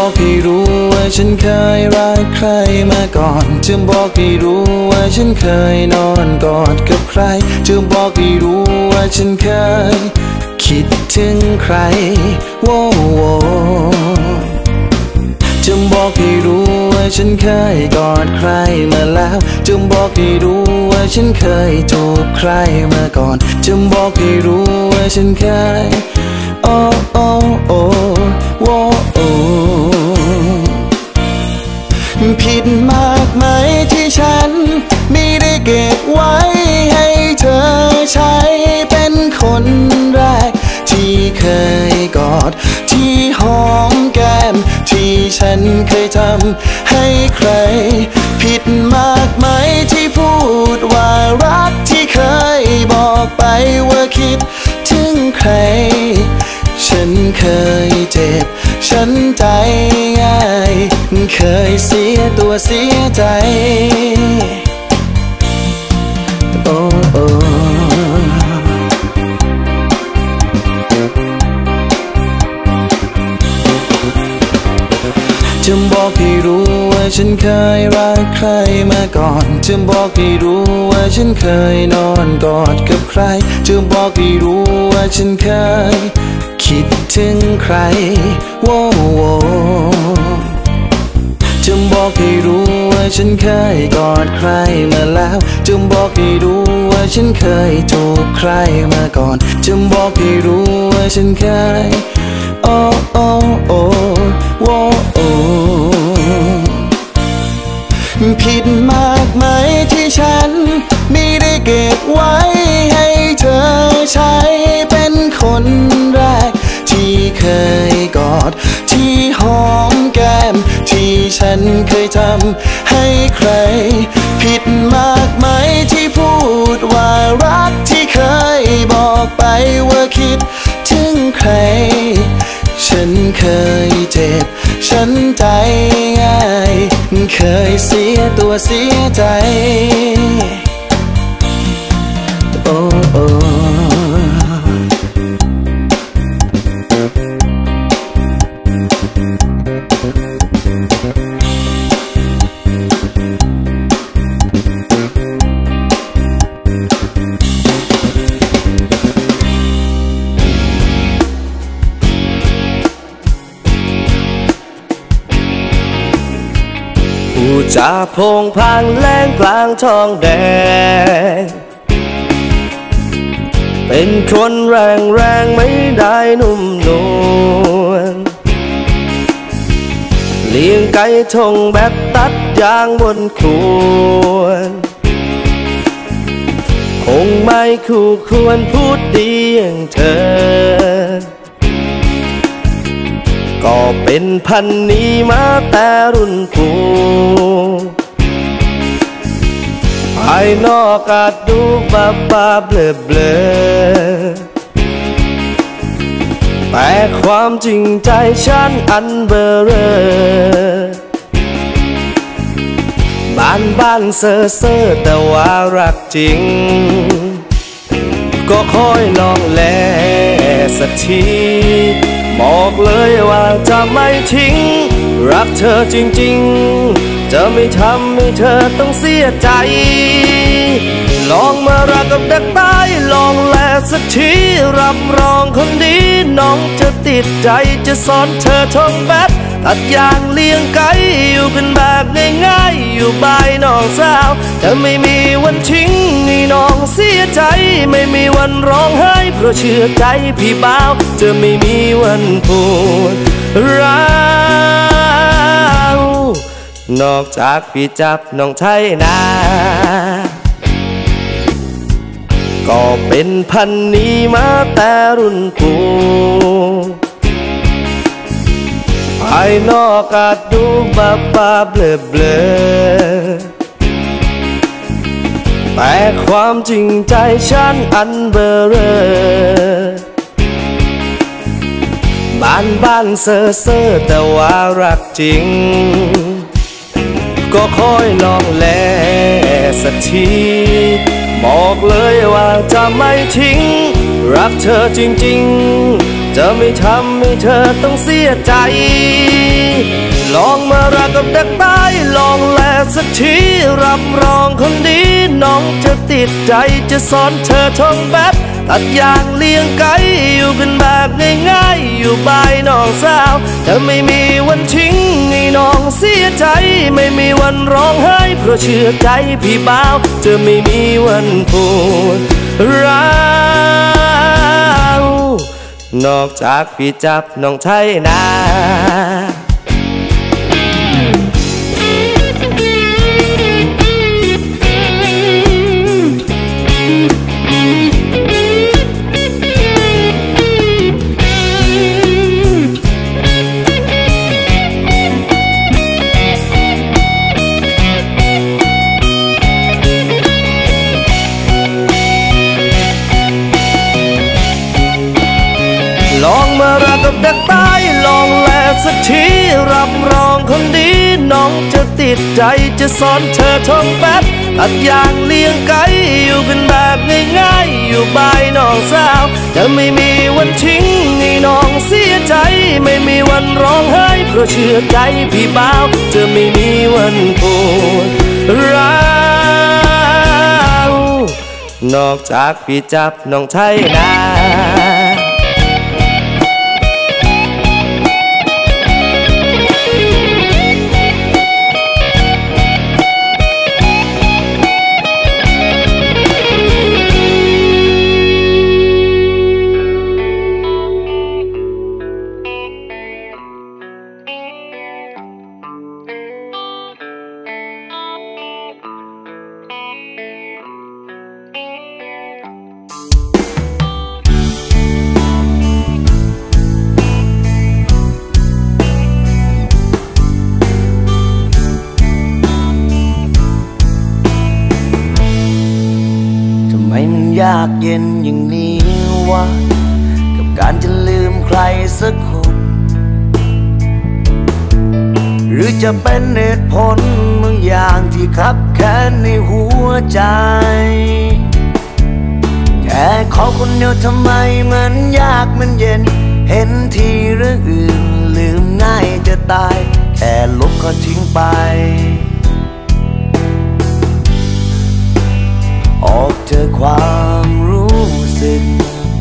บอกให้รู้ว่าฉันเคยรักใครมาก่อนจะบอกให้รู้ว่าฉันเคยนอนกอดกับใครจะบอกให้รู้ว่าฉันเคยคิดถึงใครโว้โวจะบอกให้รู้ว่าฉันเคยกอดใครมาแล้วจะบอกให้รู้ว่าฉันเคยจูบใครมาก่อนจะบอกให้รู้ว่าฉันเคยโอ้โอ้โอ้โว้โอ้ผิดมากไหมที่ฉันไม่ได้เก็บไว้ให้เธอใช้เป็นคนแรกที่เคยกอดที่หอมแก้มที่ฉันเคยทำให้ใครผิดมากไหมที่พูดว่ารักที่เคยบอกไปว่าคิดถึงใครฉันเคยเจ็บฉันใจง่ายเคยเสียตัวเสียใจโอ้โอ้จะบอกให้รู้ว่าฉันเคยรักใครมาก่อนจะบอกให้รู้ว่าฉันเคยนอนกอดกับใครจะบอกให้รู้ว่าฉันเคยคิดถึงใครโว้โวจะบอกให้รู้ว่าฉันเคยกอดใครมาแล้วจะบอกให้รู้ว่าฉันเคยจูบใครมาก่อนจะบอกให้รู้ว่าฉันเคยโอ้โอ้โอ้โว้โอ้ผิดมากไหมที่ฉันไม่ได้เก็บไว้ให้เธอใช้เป็นคนแรกที่เคยกอดที่หอมแก้มที่ฉันเคยทำให้ใครผิดมากไหมที่พูดว่ารักที่เคยบอกไปว่าคิดถึงใครฉันเคยเจ็บฉันใจง่ายเคยเสียตัวเสียใจโอ้โอ้ผู้จาโพงพางแล้งกลางท้องแดงเป็นคนแรงแรงไม่ได้นุ่มนวลเลี้ยงไก่ทงแบบตัดยางบนควรคงไม่คู่ควรพูดดีอย่างเธอก็เป็นพันนี้มาแต่รุ่นปู่ภายนอกอาจดูบ้าบ้าเบลอเบลอแต่ความจริงใจฉันอันเบอเรอบ้านบ้านเซ่อเซ่อแต่ว่ารักจริงก็คอยลองแลสักทีบอกเลยว่าจะไม่ทิ้งรักเธอจริงๆจะไม่ทำให้เธอต้องเสียใจลองมารักกับเด็กใต้ลองแลสักทีรับรองคนดีน้องจะติดใจจะสอนเธอท่องแบดตัดยางเลี้ยงไก่อยู่กันแบบง่ายๆอยู่บายน้องสาวจะไม่มีวันทิ้งให้น้องเสียใจไม่มีวันร้องไห้เพราะเชื่อใจพี่บ่าวจะไม่มีวันปวดร้าวนอกจากพี่จับน้องไทยนาก็เป็นพันนี้มาแต่รุ่นปู่ภายนอกอาจดูบ้าบ้าเบลอเบลอแต่ความจริงใจฉันอันเบอเรอบ้านบ้านเซ่อเซ่อแต่ว่ารักจริงก็คอยลองแลสักทีบอกเลยว่าจะไม่ทิ้งรักเธอจริงๆจะไม่ทำให้เธอต้องเสียใจลองมารักกับเด็กใต้ลองแลสักทีรับรองคนดีน้องจะติดใจจะสอนเธอท่องแบบตัดยางเลี้ยงไก่อยู่กันแบบง่ายๆอยู่บายน้องสาวจะไม่มีวันทิ้งให้น้องเสียใจไม่มีวันร้องไห้เพราะเชื่อใจพี่บ่าวจะไม่มีวันปวดร้าวนอกจากพี่จับน้องไทยนาลองมารักกับเด็กใต้ลองแลสักทีรับรองคนดีน้องจะติดใจจะสอนเธอท่องแบบตัดยางเลี้ยงไก่อยู่กันแบบง่ายๆอยู่บายน้องสาวจะไม่มีวันทิ้งให้น้องเสียใจไม่มีวันร้องไห้เพราะเชื่อใจพี่บ่าวจะไม่มีวันปวดร้าวนอกจากพี่จับน้องไทยนายากเย็นอย่างนี้วะกับการจะลืมใครสักคนหรือจะเป็นเหตุผลบางอย่างที่คับแค้นในหัวใจแค่ขอคนเดียวทำไมมันยากมันเย็นเห็นทีเรื่องอื่นลืมง่ายจะตายแค่ลบก็ทิ้งไปออกเจอความรู้สึก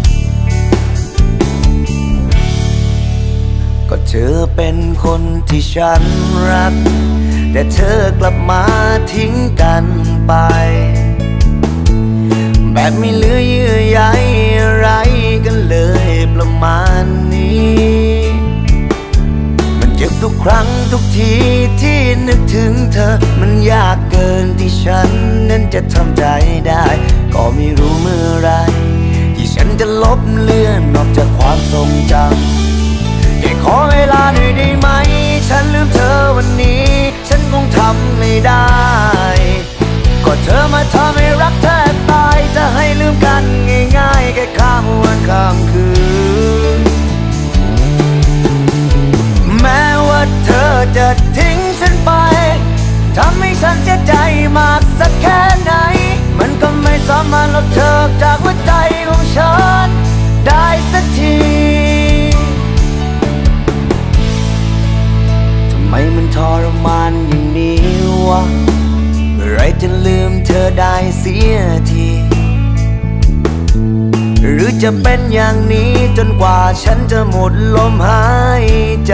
ก็เธอเป็นคนที่ฉันรักแต่เธอกลับมาทิ้งกันไปแบบไม่เหลือเยื่อใยอะไรกันเลยประมาณนี้มันเจ็บทุกครั้งทุกทีที่นึกถึงเธอมันยากเกินที่ฉันนั้นจะทำใจได้ก็ไม่รู้เมื่อไรที่ฉันจะลบเลือนออกจากความทรงจำแค่ขอเวลาหน่อยได้ไหมฉันลืมเธอวันนี้ฉันคงทำไม่ได้ก็เธอมาทำให้รักแทบตายจะให้ลืมกันง่ายๆแค่ข้ามวันข้ามคืนแม้ว่าเธอจะทิ้งฉันไปทำให้ฉันเสียใจมากสักแค่ไหนมันก็ไม่สามารถลบเธอจากหัวใจของฉันได้สักทีทำไมมันทรมานอย่างนี้วะเมื่อไรจะลืมเธอได้เสียทีหรือจะเป็นอย่างนี้จนกว่าฉันจะหมดลมหายใจ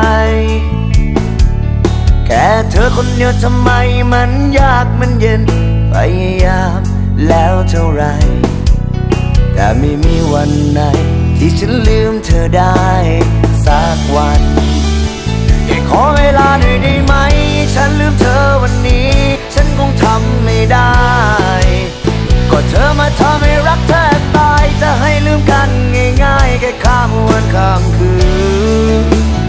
แค่เธอคนเดียวทำไมมันยากมันเย็นพยายามแล้วเท่าไรแต่ไม่มีวันไหนที่ฉันลืมเธอได้สักวันแค่ขอเวลาหน่อยได้ไหมฉันลืมเธอวันนี้ฉันคงทำไม่ได้ก็เธอมาทำให้รักแทบตายจะให้ลืมกันง่ายๆแค่ข้ามวันข้ามคืน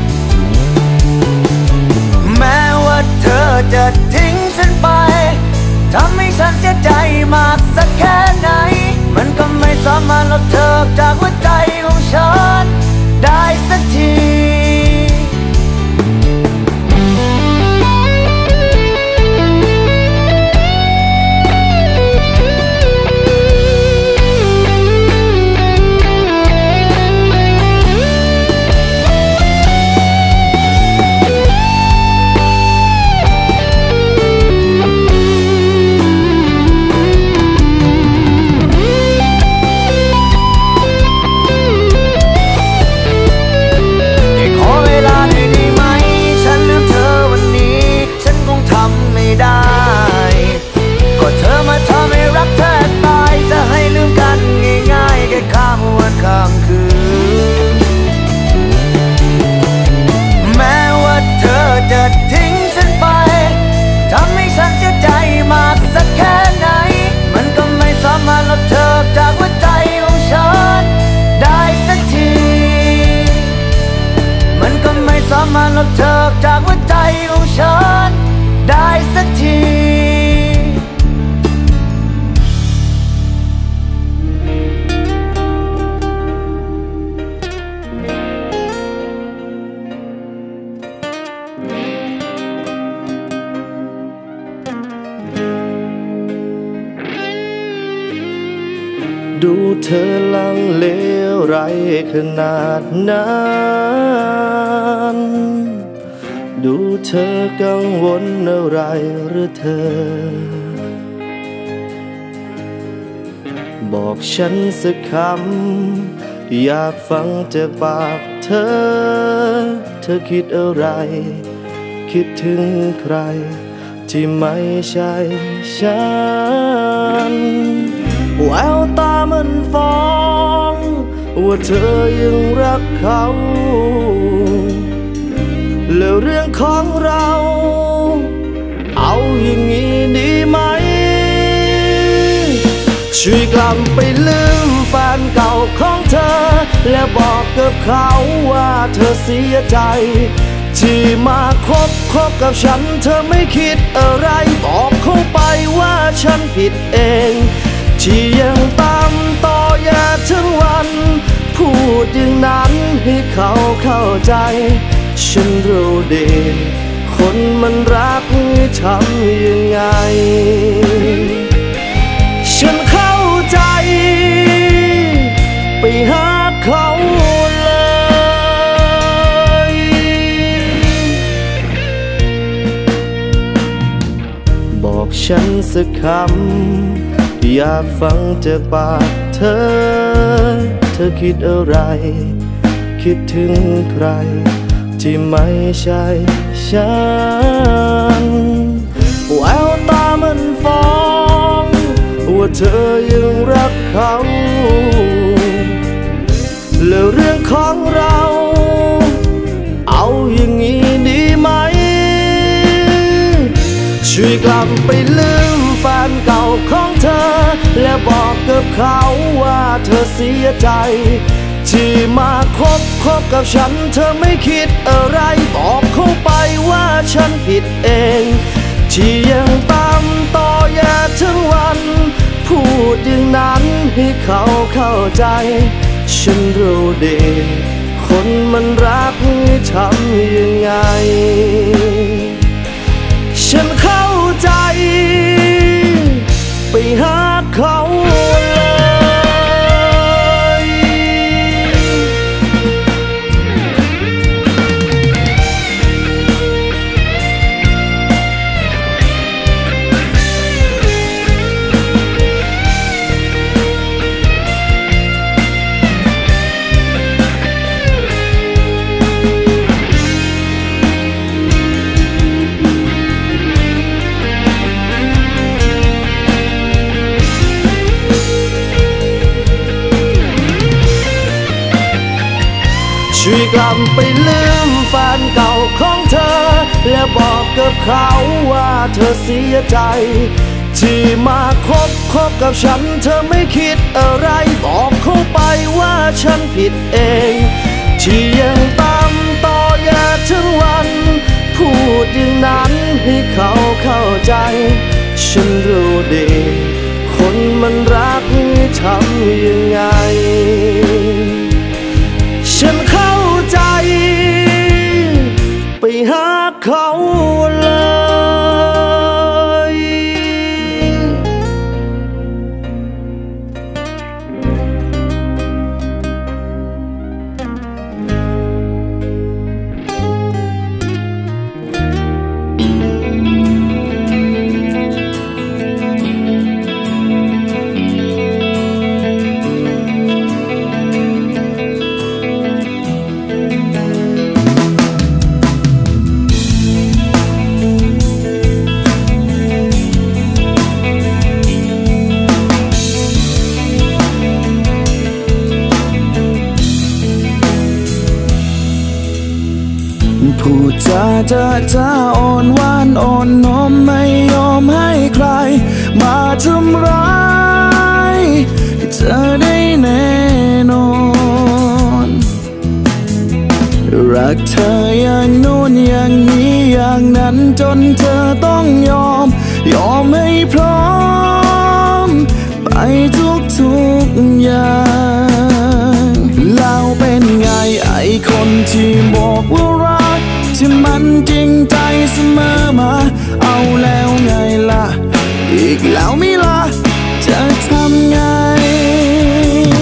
แม้ว่าเธอจะทิ้งฉันไปทำให้ฉันเสียใจมากสักแค่ไหนมันก็ไม่สามารถลบเธอจากหัวใจของฉันได้สักทีเธอลังเลไรขนาดนั้นดูเธอกังวลอะไรหรือเธอบอกฉันสักคำอยากฟังจากปากเธอคิดอะไรคิดถึงใครที่ไม่ใช่ฉันแววตามันฟ้องว่าเธอยังรักเขาแล้วเรื่องของเราเอาอย่างนี้ดีไหมช่วยกลับไปลืมแฟนเก่าของเธอและบอกกับเขาว่าเธอเสียใจที่มาคบกับฉันเธอไม่คิดอะไรบอกเขาไปว่าฉันผิดเองที่ยังตามต่ออย่าถึงวันพูดอย่างนั้นให้เขาเข้าใจฉันรู้ดีคนมันรักทำยังไงฉันเข้าใจไปหาเขาเลยบอกฉันสักคำอยากฟังจากปากเธอคิดอะไรคิดถึงใครที่ไม่ใช่ฉันแววตามันฟ้องว่าเธอยังรักเขาแล้วเรื่องของเราเอาอย่างนี้ดีไหมช่วยกลับไปลืมแฟนเก่าของเธอและบอกกับเขาว่าเธอเสียใจที่มาคบกับฉันเธอไม่คิดอะไรบอกเขาไปว่าฉันผิดเองที่ยังตามต่ออย่าถึงวันพูดอย่างนั้นให้เขาเข้าใจฉันรู้ดีคนมันรักทำยังไงฉันเข้าใจไปหาเขาช่วยกลับไปลืมแฟนเก่าของเธอและบอกกับเขาว่าเธอเสียใจที่มาคบกับฉันเธอไม่คิดอะไรบอกเขาไปว่าฉันผิดเองที่ยังตามต่ออย่าถึงวันพูดอย่างนั้นให้เขาเข้าใจฉันรู้ดีคนมันรักทำยังไงฉันเข้าใจไปหาเขาเลยพูดจาอ่อนหวานอ่อนน้อมไม่ยอมให้ใครมาทำร้ายเธอได้แน่นอนรักเธออย่างโน้นอย่างนี้อย่างนั้นจนเธอต้องยอมให้พร้อมไปทุกอย่างแล้วเป็นไงไอ้คนที่บอกว่ารักที่มันจริงใจเสมอมาเอาแล้วไงล่ะอีกแล้วไม่ล่ะจะทำไง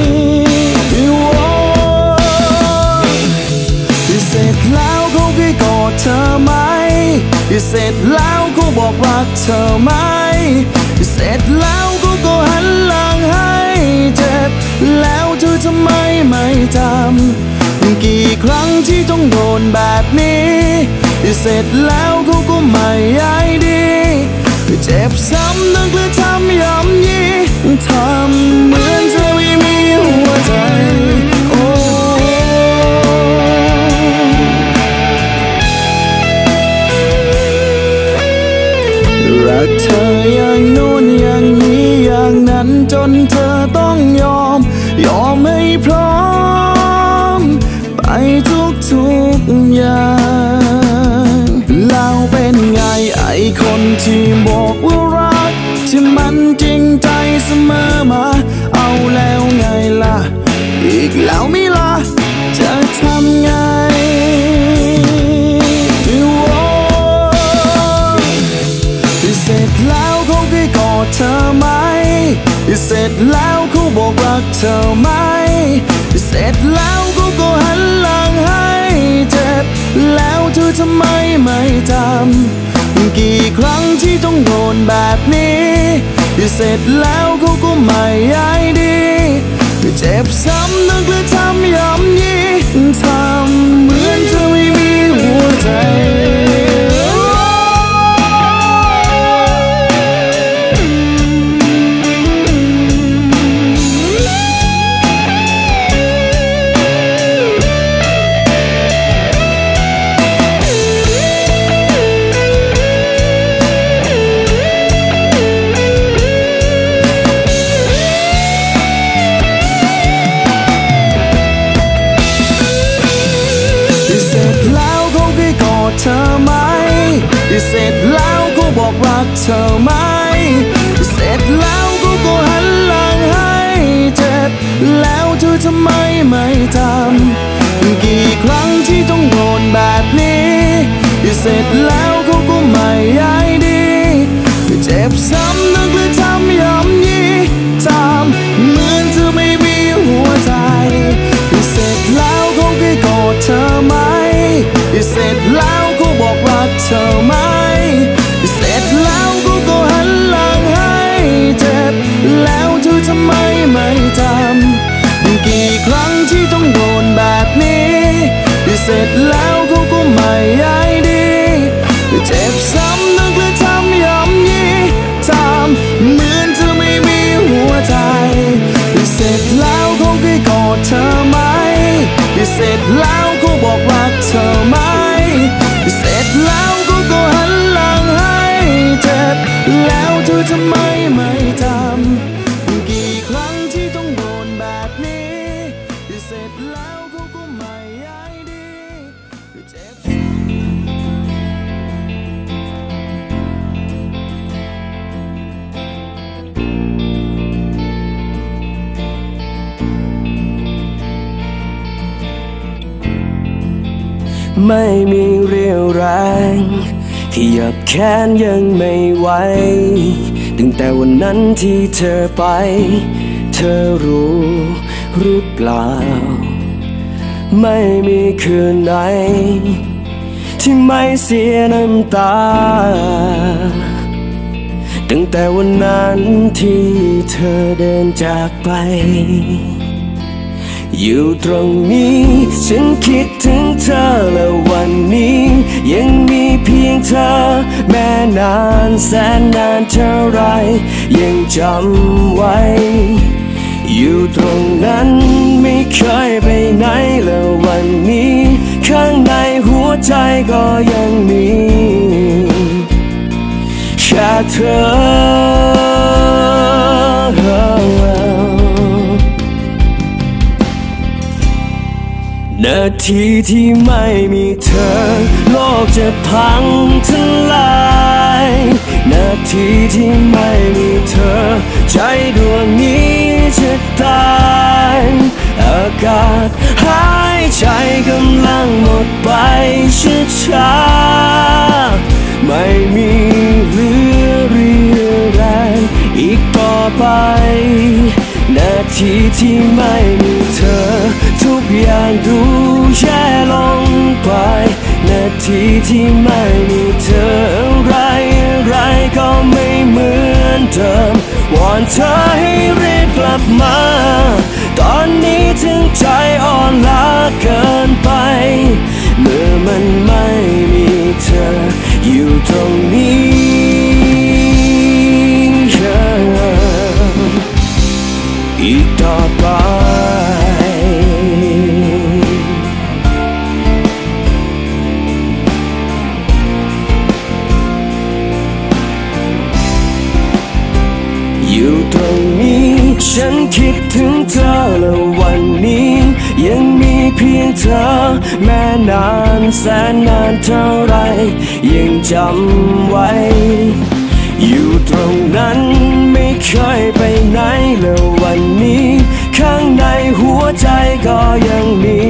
เสร็จแล้วกูบอกรักเธอไหมเสร็จแล้วกูก็หันหลังให้เจ็บแล้วเธอทำไมไม่จำกี่ครั้งที่ต้องโดนแบบนี้เสร็จแล้วกูก็ไม่ใยดีเจ็บซ้ำนึกและทำย้ำยีทำเหมือนเธอไม่มีหัวใจโอ้รักเธออย่างโน้นอย่างนี้อย่างนั้นจนเธอต้องยอมให้พร้อมไปทุกอย่างแล้วเป็นไงไอ้คนที่บอกว่ารักที่มันจริงใจเสมอมาเอาแล้วไงล่ะอีกแล้วไม่ล่ะจะทำไงเสร็จแล้วเขาเคยกอดเธอไหมเสร็จแล้วเขาบอกรักเธอไหมเสร็จแล้วเขาก็หันหลังให้เจ็บแล้วเธอทำไมไม่จำกี่ครั้งที่ต้องโดนแบบนี้เสร็จแล้วเขาก็ไม่ใยดีเจ็บซ้ำนึกและทำย้ำยีทำเหมือนเธอไม่มีหัวใจเธอไหมเสร็จแล้วกูบอกรักเธอไหมเสร็จแล้วกูก็หันหลังให้เจ็บแล้วเธอทำไมไม่จำกี่ครั้งที่ต้องโดนแบบนี้เสร็จแล้วกูก็ไม่ใยดีเจ็บซ้ำนึกและทำย้ำยีทำเหมือนเธอไม่มีหัวใจเสร็จแล้วเขาเคยกอดเธอไหมเสร็จแล้วกูบอกรักเธอไหมเสร็จแล้วกูก็หันหลังให้เจ็บแล้วเธอทำไมไม่จำกี่ครั้งที่ต้องโดนแบบนี้เสร็จแล้วกูก็ไม่ใยดีเจ็บซ้ำนึกและทำย้ำยีทำเหมือนเธอไม่มีหัวใจเสร็จแล้วเขาเคยกอดเธอไหมเสร็จแล้วกูบอกรักเธอไหมเสร็จแล้วกูก็หันหลังให้เจ็บแล้วเธอทำไมไม่จำกี่ครั้งที่ต้องโดนแบบนี้เสร็จแล้วกูก็ไม่ใยดีเจ็บไม่มีเรี่ยวแรงขยับแขนยังไม่ไหวตั้งแต่วันนั้นที่เธอไปเธอรู้หรือเปล่าไม่มีคืนไหนที่ไม่เสียน้ำตาตั้งแต่วันนั้นที่เธอเดินจากไปอยู่ตรงนี้ฉันคิดถึงเธอและวันนี้ยังมีเพียงเธอแม้นานแสนนานเท่าไรยังจำไว้อยู่ตรงนั้นไม่เคยไปไหนและวันนี้ข้างในหัวใจก็ยังมีแค่เธอนาทีที่ไม่มีเธอโลกจะพังทลายนาทีที่ไม่มีเธอใจดวงนี้จะตายอากาศหายใจกำลังหมดไปช้าๆไม่มีเหลือเรี่ยวแรงอีกต่อไปนาทีที่ไม่มีเธอทุกอย่างดูแย่ลงไปนาทีที่ไม่มีเธอเดิมวอนเธอให้รีบกลับมาตอนนี้ถึงใจอ่อนล้าเกินไปเมื่อมันไม่มีเธออยู่ตรงนี้อีกต่อไปอยู่ตรงนี้ฉันคิดถึงเธอและวันนี้ยังมีเพียงเธอแม้นานแสนนานเท่าไรยังจำไว้อยู่ตรงนั้นไม่เคยไปไหนแล้ววันนี้ข้างในหัวใจก็ยังมี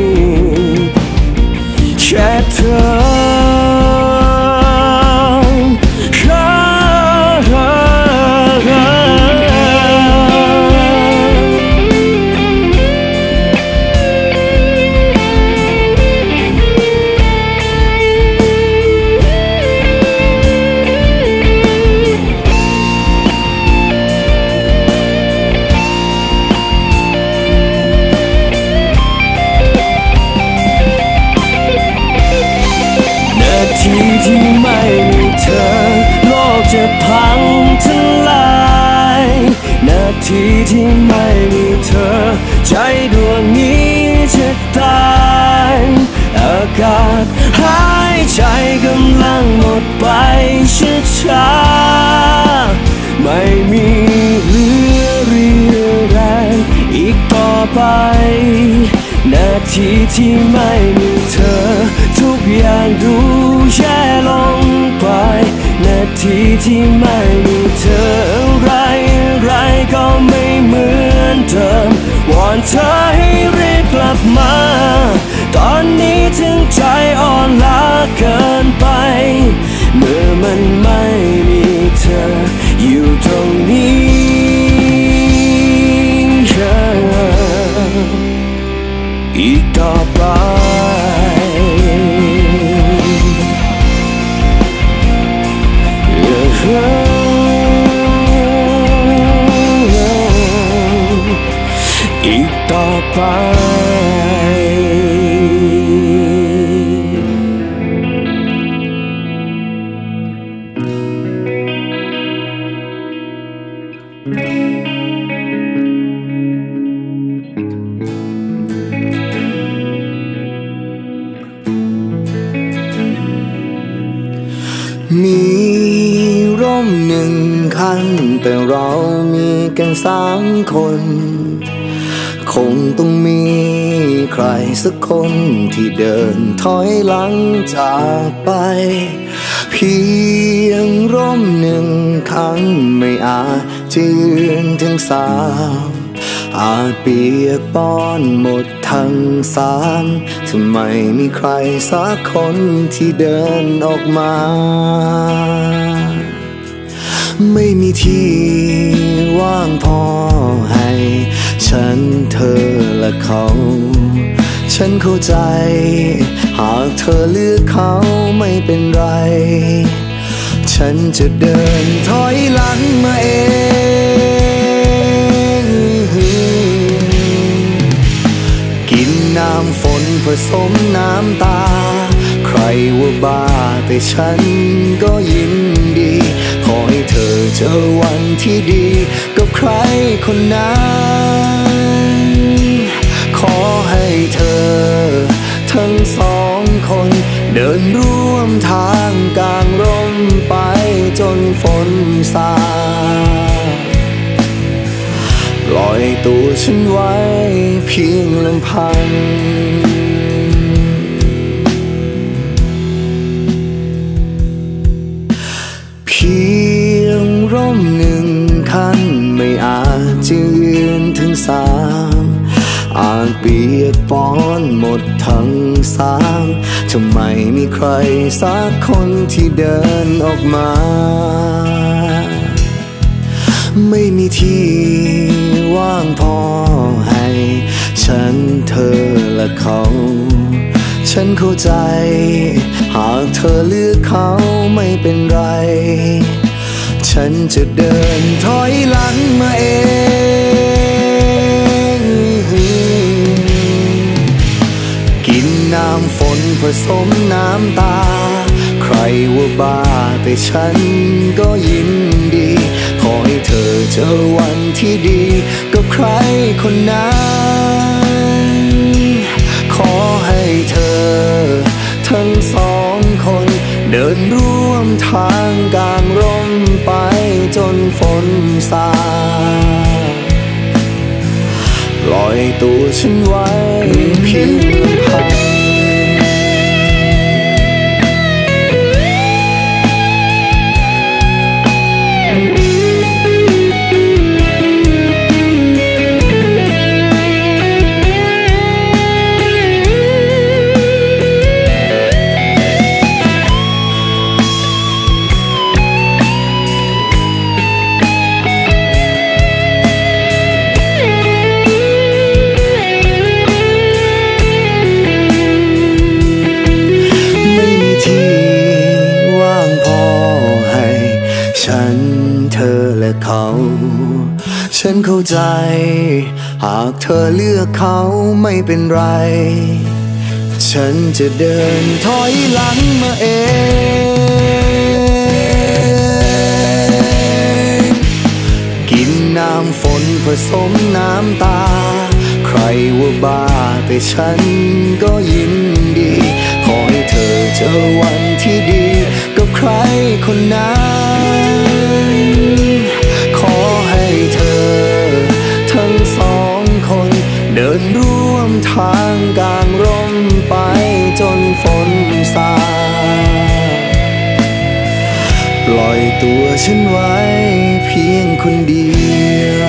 แค่เธอที่ไม่มีเธอโลกจะพังทลายนาทีที่ไม่มีเธอใจดวงนี้จะตายอากาศหายใจกำลังหมดไปช้าๆไม่มีเหลือเรี่ยวแรงอีกต่อไปนาทีที่ไม่มีเธอทุกอย่างดูแย่ลงไปนาทีที่ไม่มีเธออะไรก็ไม่เหมือนเดิมวอนเธอให้รีบกลับมาตอนนี้ถึงใจอ่อนล้าเกินไปเมื่อมันไม่มีเธออยู่ตรงนี้อีกต่อไปอีกต่อไปมีร่มหนึ่งคันแต่เรามีกัน3 คนคงต้องมีใครสักคนที่เดินถอยหลังจากไปเพียงร่มหนึ่งคันไม่อาจจะยืนถึง3อาจเปียกปอนหมดทั้ง3ถ้าไม่มีใครสักคนที่เดินออกมาไม่มีที่ว่างพอให้ฉันเธอและเขาฉันเข้าใจหากเธอเลือกเขาไม่เป็นไรฉันจะเดินถอยหลังมาเองกินน้ำฝนผสมน้ำตาใครว่าบ้าแต่ฉันก็ยินดีขอให้เธอเจอวันที่ดีกับใครคนนั้นขอให้เธอทั้ง2 คนเดินร่วมทางกลางร่มไปจนฝนซาปล่อยตัวฉันไว้เพียงลำพังเพียงร่มหนึ่งคันไม่อาจจะยืนถึง3อาจเปียกปอนหมดทั้ง3จะไม่มีใครสักคนที่เดินออกมาไม่มีที่ว่างพอให้ฉันเธอและเขาฉันเข้าใจหากเธอเลือกเขาไม่เป็นไรฉฉันจะเดินถอยหลังมาเองกินน้ำฝนผสมน้ำตาใครว่าบ้าแต่ฉันก็ยินดีขอให้เธอเจอวันที่ดีกับใครคนนั้นขอให้เธอทั้งสองคนเดินร่วมทางกลางร่มไปจนฝนซาปล่อยตัวฉันไว้เพียงลำพังฉันเข้าใจหากเธอเลือกเขาไม่เป็นไรฉันจะเดินถอยหลังมาเองกินน้ำฝนผสมน้ำตาใครว่าบ้าแต่ฉันก็ยินดีขอให้เธอเจอวันที่ดีกับใครคนนั้นขอให้เธอทั้งสองคนเดินร่วมทางกลางร่มไปจนฝนซาปล่อยตัวฉันไว้เพียงคนเดียว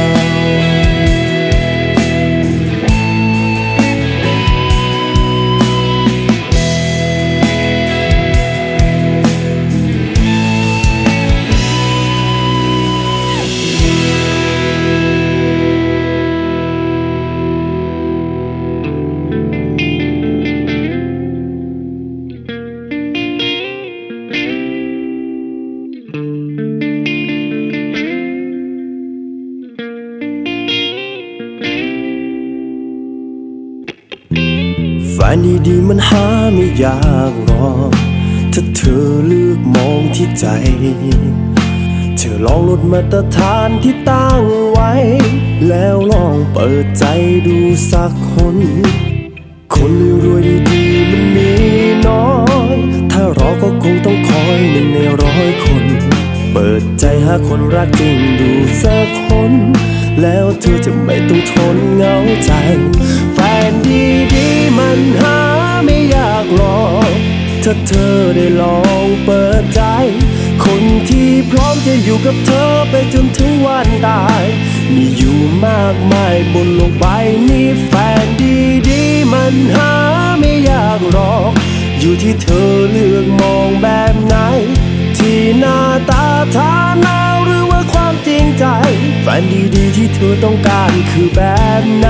แฟนดีๆมันหาไม่ยากหรอกถ้าเธอเลือกมองที่ใจเธอลองลดมาตรฐานที่ตั้งไว้แล้วลองเปิดใจดูสักคนคนรวยดีๆมันมีน้อยถ้ารอก็คงต้องคอย1 ใน 100 คนเปิดใจหาคนรักจริงดูสักคนแล้วเธอจะไม่ต้องทนเหงาใจแฟนดีๆมันหาไม่ยากหรอกถ้าเธอได้ลองเปิดใจคนที่พร้อมจะอยู่กับเธอไปจนถึงวันตายมีอยู่มากมายบนโลกใบนี้แฟนดีๆมันหาไม่ยากหรอกอยู่ที่เธอเลือกมองแบบไหนที่หน้าตาฐานะหรือว่าความจริงใจแฟนดีๆที่เธอต้องการคือแบบไหน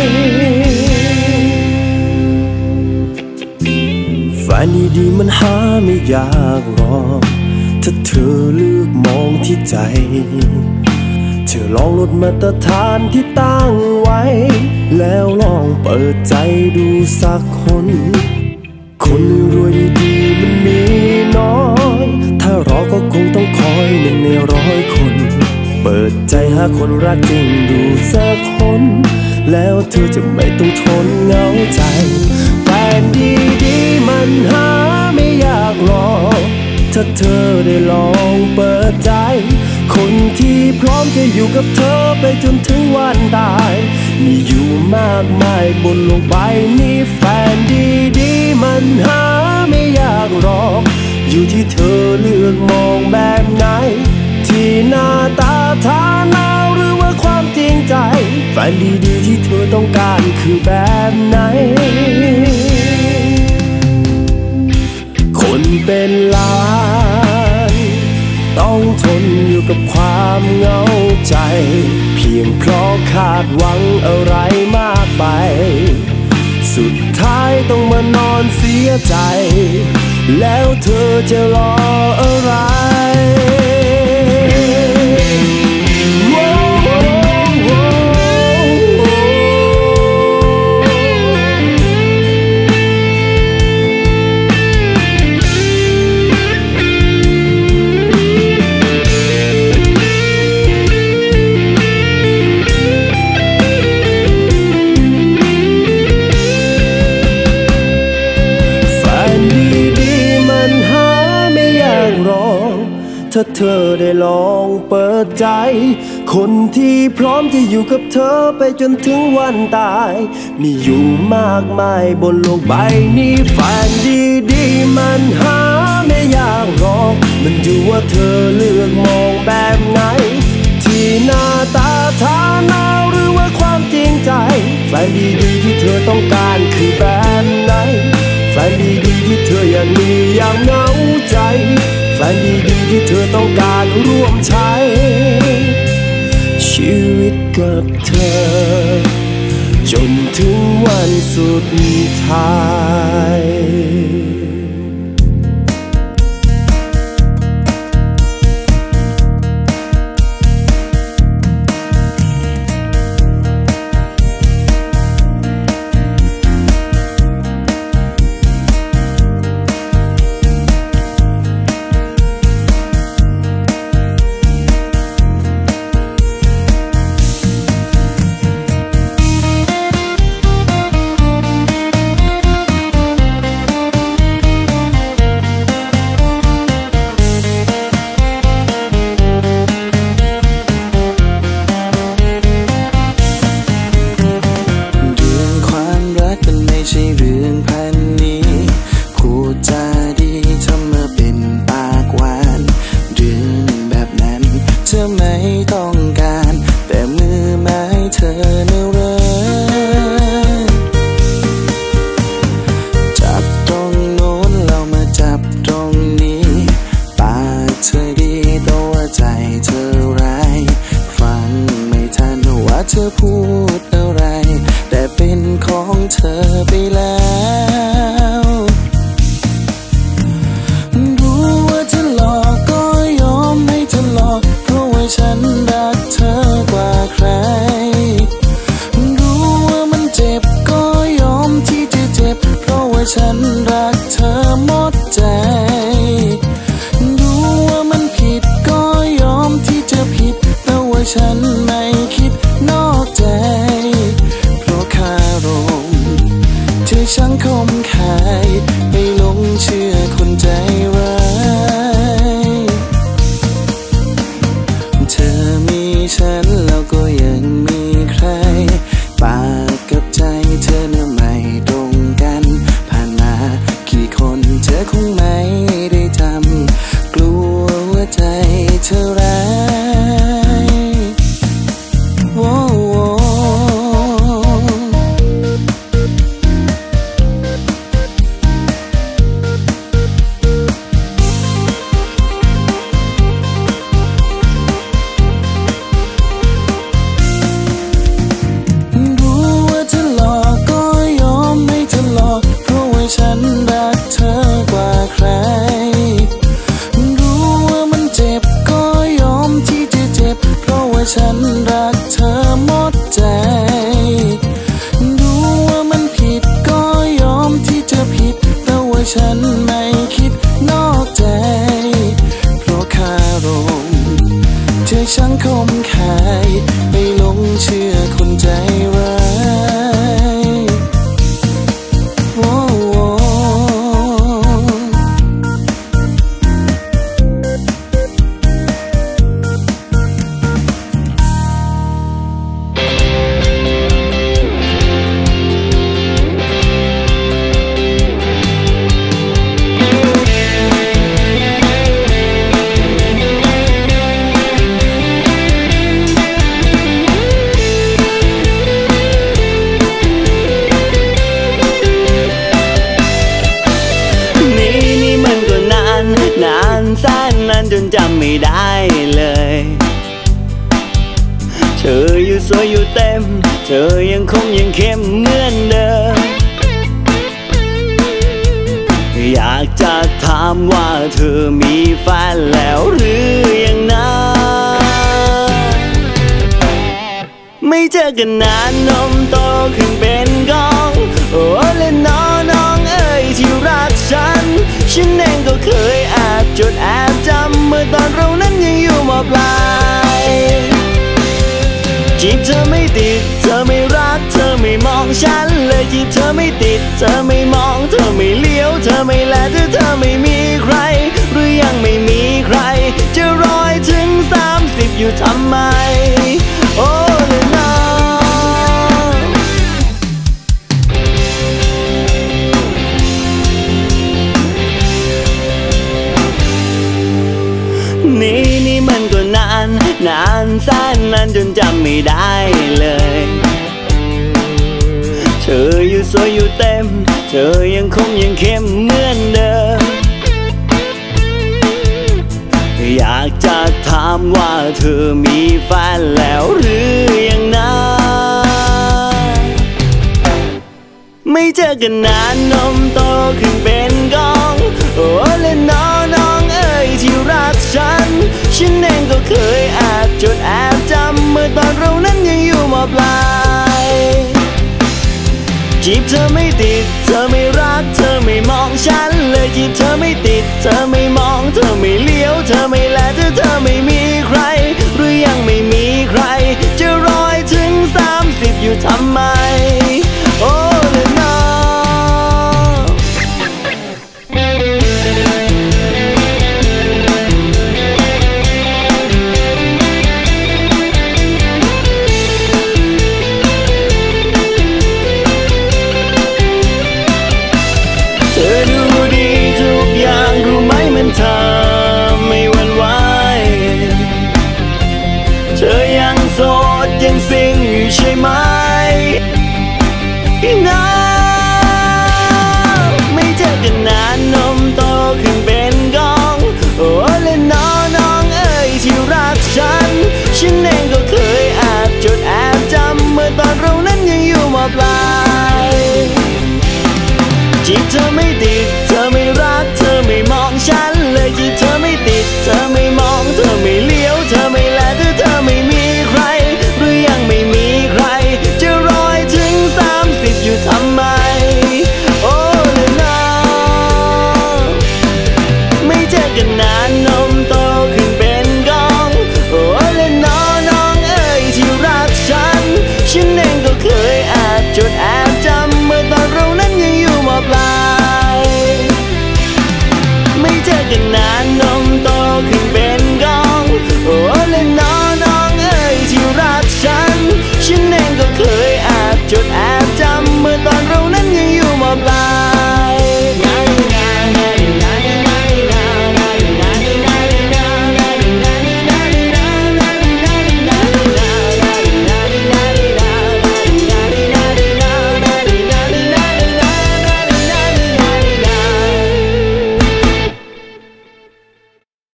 แฟนดีๆมันหาไม่ยากหรอกถ้าเธอเลือกมองที่ใจเธอลองลดมาตรฐานที่ตั้งไว้แล้วลองเปิดใจดูสักคนคนรวยดีๆมันมีน้อยถ้ารอก็คงต้องคอย1 ใน 100 คนเปิดใจหาคนรักจริงดูสักคนแล้วเธอจะไม่ต้องทนเหงาใจแฟนดีๆมันหาไม่ยากหรอกถ้าเธอได้ลองเปิดใจคนที่พร้อมจะอยู่กับเธอไปจนถึงวันตายมีอยู่มากมายบนโลกใบนี้แฟนดีๆมันหาไม่ยากหรอกอยู่ที่เธอเลือกมองแบบไหนที่หน้าตาฐานะหรือว่าความจริงใจแฟนดีๆที่เธอต้องการคือแบบไหนคนเป็นล้านต้องทนอยู่กับความเหงาใจเพียงเพราะคาดหวังอะไรมากไปสุดท้ายต้องมานอนเสียใจแล้วเธอจะรออะไรถ้าเธอได้ลองเปิดใจคนที่พร้อมที่อยู่กับเธอไปจนถึงวันตายมีอยู่มากมายบนโลกใบนี้แฟนดีๆมันหาไม่ยากหรอกมันอยู่ว่าเธอเลือกมองแบบไหนที่หน้าตาฐานะหรือว่าความจริงใจแฟนดีๆที่เธอต้องการคือแบบไหนแฟนดีๆที่เธออยากมีอย่างเหงาใจแฟนดีๆที่เธอต้องการร่วมใช้ชีวิตกับเธอจนถึงวันสุดท้ายเธอพูดอะไรแต่เป็นของเธอไปแล้วรู้ว่าเธอหลอกก็ยอมให้เธอหลอกเพราะว่าฉันรักเธอกว่าใครรู้ว่ามันเจ็บก็ยอมที่จะเจ็บเพราะว่าฉันรักเธอหมดใจรู้ว่ามันผิดก็ยอมที่จะผิดเพราะว่าฉันไม่คิดนอกใจเพราะคารมที่ฉันคมคายไปหลงเชื่อคนใจร้ายเธอมีฉันแล้วก็ยังมีใครปากกับใจเธอน่ะไม่ตรงกันผ่านมากี่คนเธอคงไม่ได้จำกลัวว่าใจเธอร้ายฉันรักเธอกว่าใครรู้ว่ามันเจ็บก็ยอมที่จะเจ็บเพราะว่าฉันรักเธอหมดใจรู้ว่ามันผิดก็ยอมที่จะผิดเพราะว่าฉันไม่คิดนอกใจเพราะคารมที่ฉันคมคายไปหลงเชื่อคนใจร้ายจนจำไม่ได้เลยเธออยู่สวยอยู่เต็มเธอยังคงยังเข้มเหมือนเดิมอยากจะถามว่าเธอมีแฟนแล้วหรือยังนะไม่เจอกันนานนมโตขึ้นเป็นกองโอ้และน้องเอ๋ยที่รักฉันเองก็เคยแอบจดแอบจำเมื่อตอนเรานั้นยังอยู่ม.ปลายจีบเธอไม่ติดเธอไม่รักเธอไม่มองฉันเลยจีบเธอไม่ติดเธอไม่มองเธอไม่เลี้ยวเธอไม่แลเธอไม่มีใครหรือยังไม่มีใครจะอยู่ทำไมโอ้เลยนะนี่มันก็นานแสนนานจนจำไม่ได้เลยเธออยู่สวยอยู่เต็มเธอยังคงยังเข้มเหมือนเดิมอยากจะถามว่าเธอมีแฟนแล้วหรือยังนะไม่เจอกันนานนมโตขึ้นเป็นกองโอ้และน้องเอ๋ยที่รักฉันเองก็เคยแอบจดแอบจำเมื่อตอนเรานั้นยังอยู่ม.ปลายจีบเธอไม่ติดเธอไม่รักเธอไม่มองฉันเลยจีบเธอไม่ติดเธอไม่มองเธอไม่เลี้ยวเธอไม่แลเธอไม่มีใครหรือยังไม่มีใครจะรอถึง30อยู่ทำไมโอ้เลยนะเธอไม่หวั่นไหวเธอยังโสดยังซิงอยู่ใช่ไหมนะไม่เจอกันนานนมโตขึ้นเป็นกองโอ้และน้องเอ๋ยที่รักฉันเองก็เคยแอบจดแอบจำเมื่อตอนเรานั้นยังอยู่ม.ปลายจีบเธอไม่ติด